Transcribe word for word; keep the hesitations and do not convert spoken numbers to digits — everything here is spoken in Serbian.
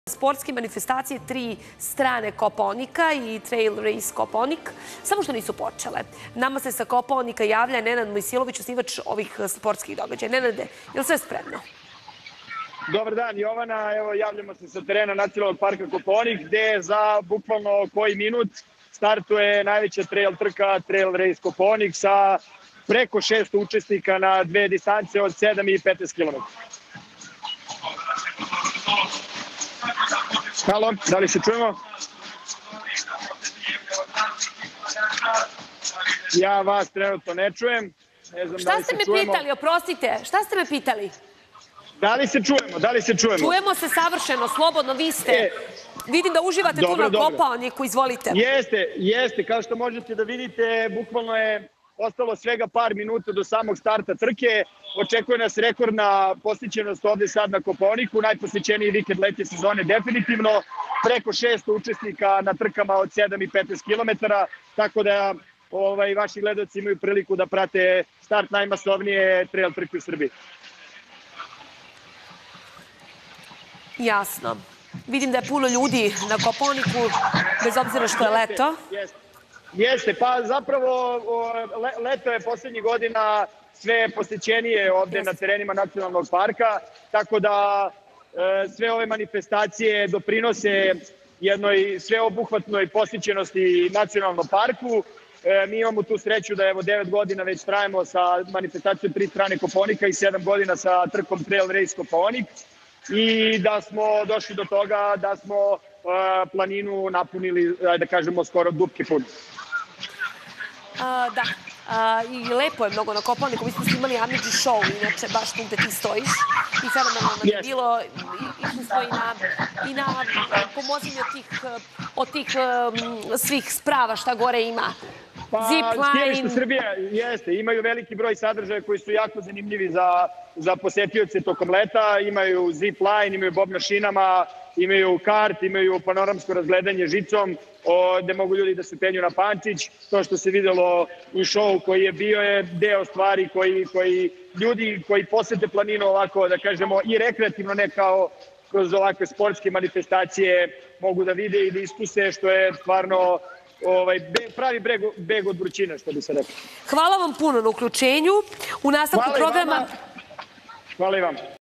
Sportske manifestacije tri strane Kopaonika i Trail Race Kopaonik, samo što nisu počele. Nama se sa Kopaonika javlja Nenad Mojsilović, osnivač ovih sportskih događaja. Nenade, je li sve spremno? Dobar dan, Jovana. Evo, javljamo se sa terena Nacionalnog parka Kopaonik, gde za bukvalno koji minut startuje najveća trail trka Trail Race Kopaonik sa preko šesto učesnika na dve distance od sedam i petnaest kilometara. Halo, da li se čujemo? Ja vas trenutno ne čujem. Ne znam Šta da li ste se me čujemo. pitali, oprostite? Šta ste me pitali? Da li se čujemo? Da li se čujemo? Čujemo se savršeno, slobodno, vi ste. E, Vidim da uživate tu dobro, na dobro. Kopaoniku, izvolite. Jeste, jeste. Kao što možete da vidite, bukvalno je ostalo svega par minuta do samog starta trke. Očekuje nas rekordna posjećenost ovde sad na Kopaoniku, najposjećeniji vikend letnje sezone definitivno. Preko šesto učesnika na trkama od sedam i petnaest kilometara, tako da ovaj, vaši gledaoci imaju priliku da prate start najmasovnije trail trke u Srbiji. Jasno. Vidim da je puno ljudi na Kopaoniku, bez obzira što je leto. Jeste, jeste. Pa zapravo le, leto je poslednjih godina sve posjećenije ovde na terenima Nacionalnog parka, tako da e, sve ove manifestacije doprinose jednoj sveobuhvatnoj posjećenosti Nacionalnom parku. E, mi imamo tu sreću da evo devet godina već trajemo sa manifestacijom tri strane Kopaonika i sedam godina sa trkom Trail Race Kopaonik i da smo došli do toga da smo e, planinu napunili, da kažemo, skoro dupki put. A, da. A, I lepo je mnogo na Kopaoniku. Mi smo snimali Amidži show, inače baš tu gde ti stojiš. I fenomenalno je Yes. bilo. Išli smo i na, i na pomoženje od tih, od tih um, svih sprava šta gore ima. Pa, Skijalište Srbije, jeste. Imaju veliki broj sadržaja koji su jako zanimljivi za, za posetioce tokom leta. Imaju zip line, imaju bob na šinama, imaju kart, imaju panoramsko razgledanje žicom, o, gde mogu ljudi da se penju na Pančić. To što se videlo u show koji je bio je deo stvari koji, koji ljudi koji posete planinu ovako, da kažemo, i rekreativno, ne kao kroz ovakve sportske manifestacije, mogu da vide i da iskuse, što je stvarno ovaj, be, pravi beg, beg od vrućine, što bi se rekao. Hvala vam puno na uključenju. U nastavku Hvala programa... i vama. Hvala i vama.